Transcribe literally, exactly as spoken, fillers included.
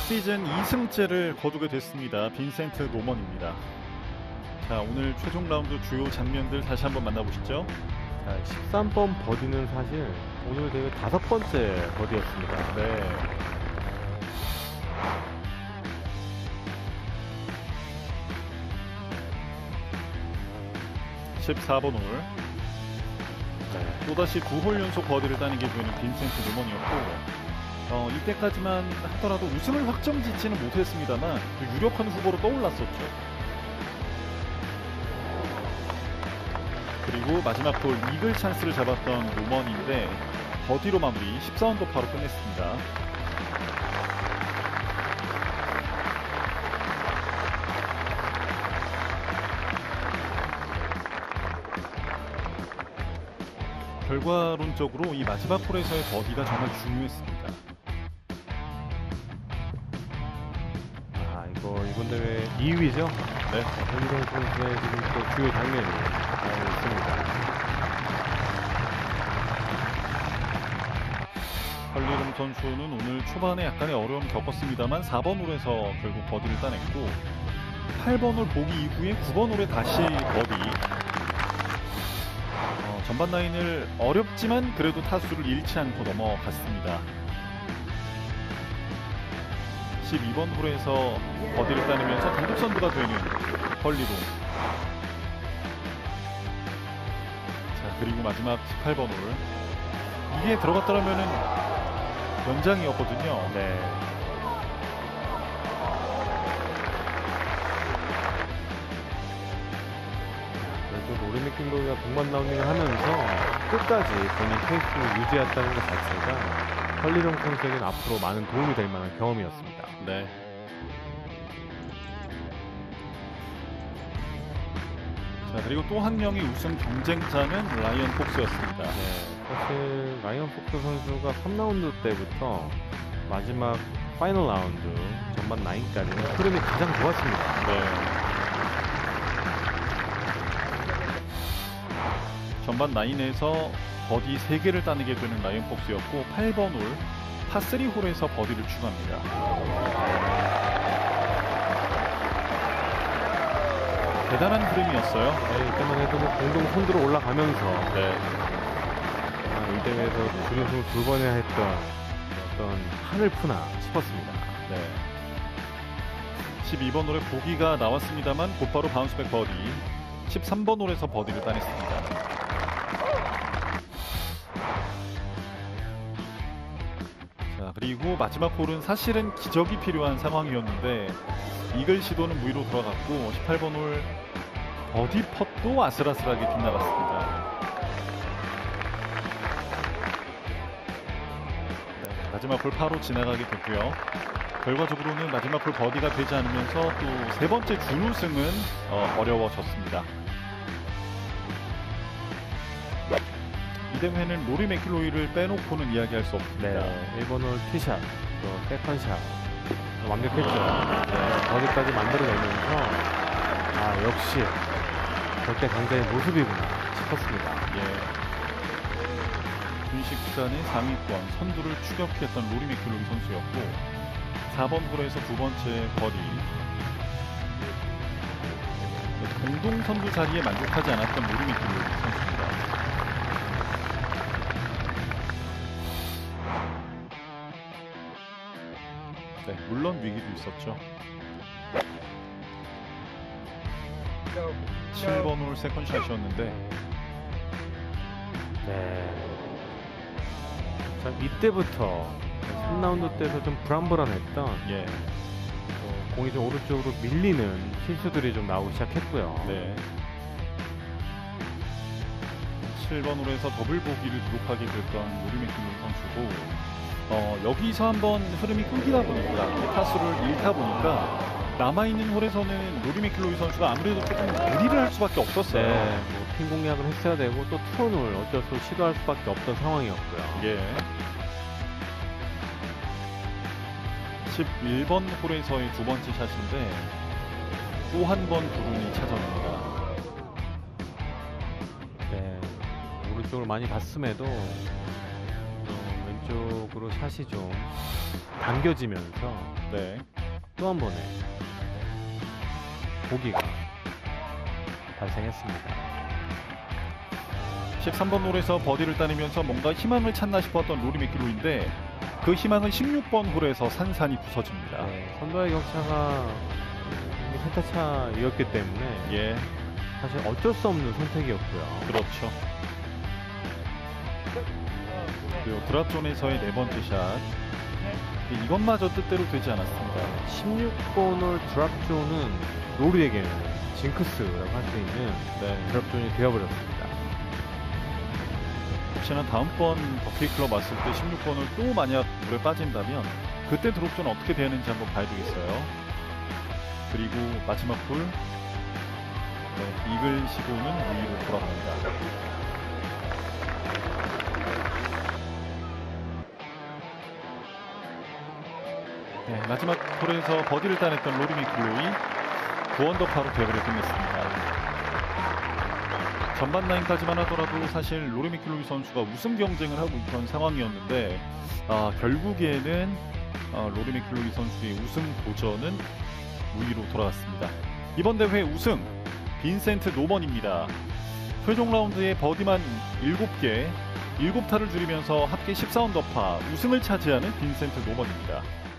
시즌 이 승째를 거두게 됐습니다. 빈센트 노먼입니다. 자, 오늘 최종 라운드 주요 장면들 다시 한번 만나보시죠. 자, 십삼 번 버디는 사실 오늘 대회 다섯 번째 버디였습니다. 네. 십사 번 홀. 네. 또다시 두 홀 연속 버디를 따내게 되는 빈센트 노먼이었고, 어, 이때까지만 하더라도 우승을 확정짓지는 못했습니다만 유력한 후보로 떠올랐었죠. 그리고 마지막 홀 이글 찬스를 잡았던 노먼인데 버디로 마무리, 십사 언더파로 끝냈습니다. 결과론적으로 이 마지막 홀에서의 버디가 정말 중요했습니다. 아, 이거 이번 대회 이 위죠? 네. 홀리롱 선수의 지금 또 주요 장면이 나오고 있습니다. 헐리롱 선수는 오늘 초반에 약간의 어려움 겪었습니다만 사 번 홀에서 결국 버디를 따냈고, 팔 번 홀 보기 이후에 구 번 홀에 다시 버디. 어, 전반 라인을 어렵지만 그래도 타수를 잃지 않고 넘어갔습니다. 십이 번 홀에서 버디를 따내면서 단독 선두가 되는 헐리롱. 자, 그리고 마지막 십팔 번 홀. 이게 들어갔더라면은 연장이었거든요. 네. 그래도 로리 맥길로이가 동반 라운딩을 하면서 끝까지 본인 페이스를 유지했다는 것 자체가 헐리롱 선수에게는 앞으로 많은 도움이 될 만한 경험이었습니다. 네. 자, 그리고 또 한 명의 우승 경쟁자는 라이언 폭스였습니다. 네. 사실 라이언 폭스 선수가 삼 라운드 때부터 마지막 파이널 라운드 전반 구까지는 흐름이 가장 좋았습니다. 네. 전반 구에서 버디 세 개를 따내게 되는 라이언 폭스였고, 팔 번 홀 파 쓰리 홀에서 버디를 추가합니다. 대단한 흐름이었어요. 네, 이때만 해도 뭐 공동 선두로 올라가면서 네. 아, 이 대회에서 준우승을 두 번이나 했던 어떤 하늘 푸나 싶었습니다. 네. 십이 번 홀에 보기가 나왔습니다만 곧바로 바운스백 버디. 십삼 번 홀에서 버디를 따냈습니다. 자, 그리고 마지막 홀은 사실은 기적이 필요한 상황이었는데 이글 시도는 무위로 들어갔고, 십팔 번 홀 버디 펫도 아슬아슬하게 빗나갔습니다. 네, 마지막 홀 파로 지나가게 됐고요. 결과적으로는 마지막 홀 버디가 되지 않으면서 또 세 번째 준우승은 어, 어려워졌습니다. 이 대회는 로리 맥길로이를 빼놓고는 이야기할 수 없습니다. 네, 일 번 홀 티샷, 또 세컨샷 완벽했죠. 네, 버디까지 만들어내면서 아, 역시 절대 강자의 모습이구나 싶었습니다. 예. 분식단의 상위권 선두를 추격했던 로리 맥길로이 선수였고, 사 번 홀에서 두 번째 버디. 공동 선두 자리에 만족하지 않았던 로리 맥길로이 선수입니다. 네, 물론 위기도 있었죠. 칠 번 홀 세컨샷이었는데, 네. 자, 이때부터 삼 라운드 때에서 좀 불안불안했던 예, 어, 공이 좀 오른쪽으로 밀리는 실수들이 좀 나오기 시작했고요. 네. 칠 번 홀에서 더블 보기를 기록하게 됐던 로리 맥길로이 선수고, 어, 여기서 한번 흐름이 끊기다 보니까, 타수를 잃다 보니까 남아있는 홀에서는 로리 맥길로이 선수가 아무래도 조금 무리를 할 수밖에 없었어요. 네, 뭐, 핀 공략을 했어야 되고 또 투혼을 어쩔 수 없이 시도할 수밖에 없던 상황이었고요. 예. 십일 번 홀에서의 두 번째 샷인데 또 한 번 불운이 찾아옵니다. 네, 오른쪽을 많이 봤음에도 어, 쪽으로 샷이 좀 당겨지면서 네. 또 한 번의 보기가 발생했습니다. 십삼 번 홀에서 버디를 따내면서 뭔가 희망을 찾나 싶었던 로리 맥길로이인데 그 희망은 십육 번 홀에서 산산이 부서집니다. 네, 선두와의 격차가 세타 차이었기 때문에 예, 사실 어쩔 수 없는 선택이었고요. 그렇죠. 그리고 드랍존에서의 네 번째 샷. 이것마저 뜻대로 되지 않았습니다. 십육 번 홀 드랍존은 로리에게는 징크스라고 할 수 있는 네. 드랍존이 되어버렸습니다. 혹시나 다음번 더케이 클럽 왔을 때 십육 번을 또 만약 물에 빠진다면 그때 드롭존 어떻게 되는지 한번 봐야 되겠어요. 그리고 마지막 홀 네, 이글 시도는 우위로 돌아갑니다. 네, 마지막 홀에서 버디를 따냈던 로리 맥길로이 구 언더파로 대회를 끝냈습니다. 전반 라인까지만 하더라도 사실 로리 맥길로이 선수가 우승 경쟁을 하고 있던 상황이었는데 아, 결국에는 어, 로리 맥길로이 선수의 우승 도전은 무위로 돌아갔습니다. 이번 대회 우승 빈센트 노먼입니다. 최종 라운드에 버디만 일곱 개, 일곱 타를 줄이면서 합계 십사 언더파 우승을 차지하는 빈센트 노먼입니다.